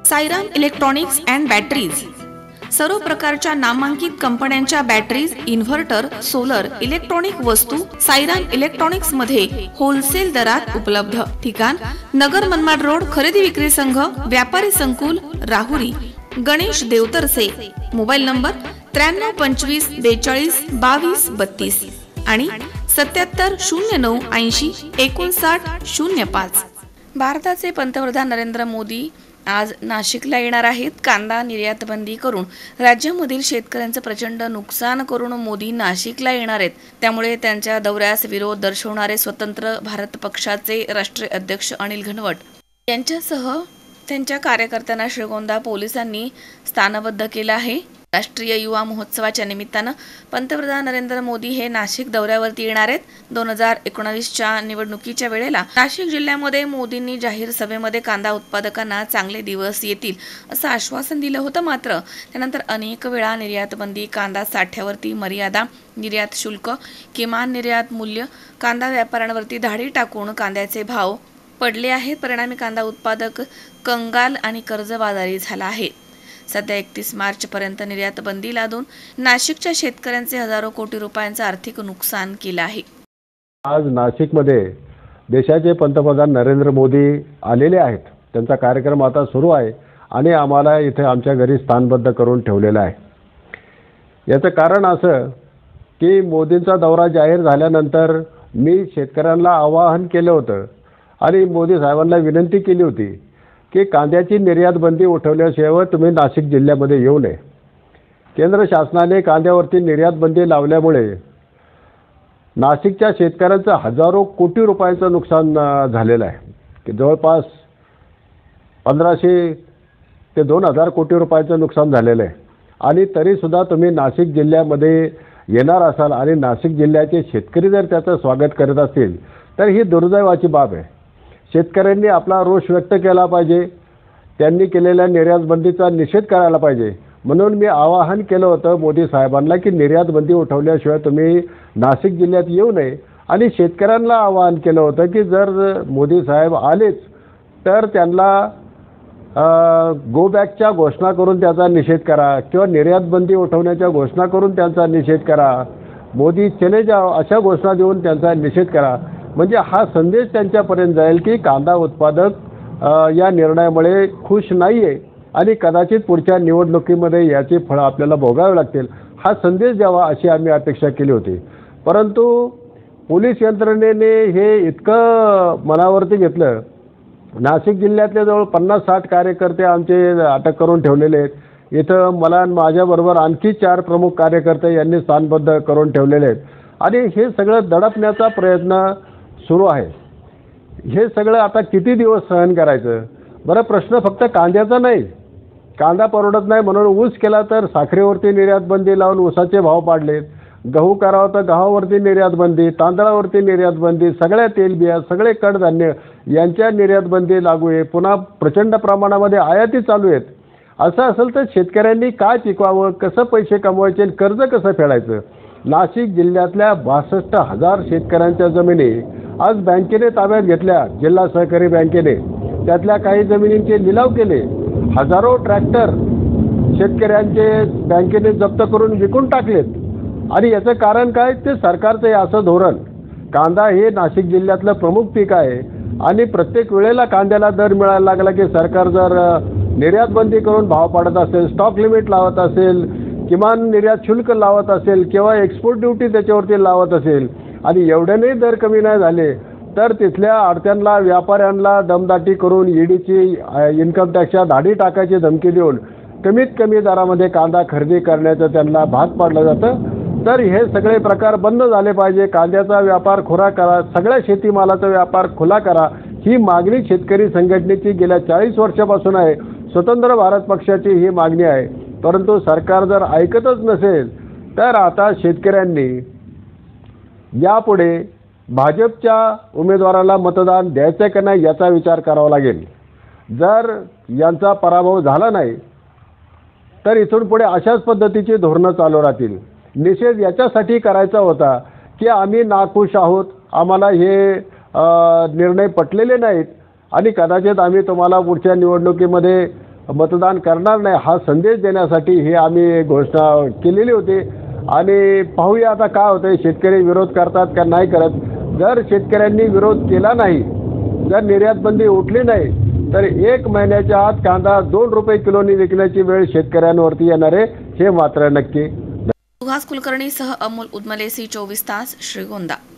Sairam electronics and batteries सर्व प्रकारच्या नामांकित कंपन्यांच्या बॅटरीज, इन्व्हर्टर, सोलर, इलेक्ट्रॉनिक वस्तू साईराम इलेक्ट्रॉनिक्स मध्ये होलसेल दरात उपलब्ध। ठिकाण नगर मनमाड रोड, खरेदी विक्री संघ, व्यापारी संकुल, राहुरी। गणेश देवतरसे। मोबाईल नंबर 93 25 42 22 32 आणि 77 09 80 59 05। भारताचे पंतप्रधान नरेंद्र मोदी आज नाशिकला येणार आहेत। कांदा निर्यात बंदी करून राज्यामधील शेतकऱ्यांचं प्रचंड नुकसान करून मोदी नाशिकला येणार आहेत। त्यामुळे त्यांच्या दौऱ्यास विरोध दर्शवणारे स्वतंत्र भारत पक्षाचे राष्ट्रीय अध्यक्ष अनिल घनवट यांच्यासह त्यांच्या कार्यकर्त्यांना श्रीगोंदा पोलिसांनी स्थानबद्ध केलं आहे। राष्ट्रीय युवा महोत्सवाच्या निमित्तानं पंतप्रधान नरेंद्र मोदी हे नाशिक दौऱ्यावरती येणार आहेत। 2019च्या निवडणुकीच्या वेळेला नाशिक जिल्ह्यामध्ये मोदींनी जाहीर सभेमध्ये कांदा उत्पादकांना चांगले दिवस येतील असं आश्वासन दिलं होतं। मात्र त्यानंतर अनेक वेळा निर्यात बंदी, कांदा साठ्यावरती मर्यादा, निर्यात शुल्क, किमान निर्यात मूल्य, कांदा व्यापाऱ्यांवरती धाडी टाकून कांद्याचे भाव पडले आहेत। परिणामी कांदा उत्पादक कंगाल आणि कर्जबाजारी झाला आहे। सध्या 31 मार्च पर्यंत निर्यात बंदी लादून नाशिकच्या शेतकऱ्यांचे हजारो कोटी रुपयांचे आर्थिक नुकसान केले आहे। आज नाशिकमध्ये देशाचे पंतप्रधान नरेंद्र मोदी आलेले आहेत। त्यांचा कार्यक्रम आता सुरू आहे आणि आम्हाला इथे आमच्या घरी स्थानबद्ध करून ठेवलेला आहे। याचं कारण असं की मोदींचा दौरा जाहीर झाल्यानंतर मी शेतकऱ्यांना आवाहन केलं होतं आणि मोदी साहेबांना विनंती केली होती की कांद्याची निर्यात बंदी उठवल्याशिवाय तुम्ही नाशिक जिल्ह्यामध्ये येऊ नये। केंद्र शासनाने कांद्यावरती निर्यात बंदी लावल्यामुळे नाशिकच्या शेतकऱ्यांचं हजारो कोटी रुपयांचं नुकसान झालेलं आहे की जवळपास 1500 ते 2000 कोटी रुपयांचं नुकसान झालेलं आहे। आणि तरीसुद्धा तुम्ही नाशिक जिल्ह्यामध्ये येणार असाल आणि नाशिक जिल्ह्याचे शेतकरी जर त्याचं स्वागत करत असतील तर ही दुर्दैवाची बाब आहे। शेतकऱ्यांनी आपला रोष व्यक्त केला पाहिजे, त्यांनी केलेल्या निर्यात बंदीचा निषेध करायला पाहिजे। म्हणून मी आवाहन केलं होतं मोदी साहेबांना की निर्यात बंदी उठवल्याशिवाय तुम्ही नाशिक जिल्ह्यात येऊ नये आणि शेतकऱ्यांना आवाहन केलं होतं की जर मोदी साहेब आलेच तर त्यांना गो बॅकच्या घोषणा करून त्याचा निषेध करा किंवा निर्यात बंदी उठवण्याच्या घोषणा करून त्यांचा निषेध करा, मोदी चले जाओ अशा घोषणा देऊन त्यांचा निषेध करा। म्हणजे हा संदेश त्यांच्यापर्यंत जाईल की कांदा उत्पादक या निर्णयामुळे खुश नाही आहे आणि कदाचित पुढच्या निवडणुकीमध्ये याची फळं आपल्याला भोगावी लागतील, हा संदेश द्यावा अशी आम्ही अपेक्षा केली होती। परंतु पोलीस यंत्रणेने हे इतकं मनावरती घेतलं। नाशिक जिल्ह्यातले जवळ 50-60 कार्यकर्ते आमचे अटक करून ठेवलेले आहेत। इथं मला माझ्याबरोबर आणखी 4 प्रमुख कार्यकर्ते यांनी स्थानबद्ध करून ठेवलेले आहेत आणि हे सगळं दडपण्याचा प्रयत्न सुरू आहे। हे सगळं आता किती दिवस सहन करायचं? बरं, प्रश्न फक्त कांद्याचा नाही, कांदा परवडत नाही म्हणून ऊस केला तर साखरेवरती निर्यात बंदी लावून ऊसाचे भाव पाडलेत, गहू करावं तर गव्हावरती निर्यात बंदी, तांदळावरती निर्यात बंदी, सगळ्या तेलबिया, सगळे कडधान्य यांच्या निर्यात बंदी लागू आहे। पुन्हा प्रचंड प्रमाणामध्ये आयाती चालू आहेत। असं असेल तर शेतकऱ्यांनी काय पिकवावं, कसं पैसे कमवायचे, कर्ज कसं फेडायचं? नाशिक जिल्ह्यातल्या 62,000 शेतकऱ्यांच्या जमिनी आज बँकेने ताब्यात घेतल्या, जिल्हा सहकारी बँकेने। त्यातल्या काही जमिनींचे लिलाव केले, हजारो ट्रॅक्टर शेतकऱ्यांचे बँकेने जप्त करून विकून टाकलेत। आणि याचं कारण काय? ते सरकारचं असं धोरण। कांदा हे नाशिक जिल्ह्यातलं प्रमुख पीक आहे आणि प्रत्येक वेळेला कांद्याला दर मिळायला लागला की सरकार जर निर्यात बंदी करून भाव पाडत असेल, स्टॉक लिमिट लावत असेल, किमान निर्यात शुल्क लावत असेल किंवा एक्सपोर्ट ड्युटी त्याच्यावरती लावत असेल आणि एवढ्याने दर कमी नाही झाले तर तिथल्या आडत्यांना, व्यापाऱ्यांना दमदाटी करून ईडीची इन्कम टॅक्सच्या धाडी टाकायची धमकी देऊन कमीत कमी दरामध्ये कांदा खरेदी करण्याचं त्यांना भाग पाडलं जातं। तर हे सगळे प्रकार बंद झाले पाहिजे। कांद्याचा व्यापार खुला करा, सगळ्या शेतीमालाचा व्यापार खुला करा, ही मागणी शेतकरी संघटनेची गेल्या 40 वर्षापासून आहे। स्वतंत्र भारत पक्षाची ही मागणी आहे। परंतु सरकार जर ऐकतच नसेल तर आता शेतकऱ्यांनी यापुढे भाजपच्या उमेदवाराला मतदान द्यायचं का नाही याचा विचार करावा लागेल। जर यांचा पराभव झाला नाही तर इथून पुढे अशाच पद्धतीची धोरणं चालू राहतील। निषेध याच्यासाठी करायचा होता की आम्ही नाखुश आहोत, आम्हाला हे निर्णय पटलेले नाहीत आणि कदाचित आम्ही तुम्हाला पुढच्या निवडणुकीमध्ये मतदान करणार नाही हा संदेश देण्यासाठी ही आम्ही घोषणा केलेली होती. आणि पाहूया आता काय होतंय, शेतकरी विरोध करतात का नाही करत. जर शेतकऱ्यांनी विरोध केला नाही, जर निर्यात बंदी उठली नाही, तर 1 महिन्याच्या आत कांदा 2 रुपये किलोनी विकण्याची वेळ शेतकऱ्यांवरती येणार आहे, हे मात्र नक्की. सुहास कुलकर्णी सह अमोल उदमले, सी 24 तास, श्रीगोंदा.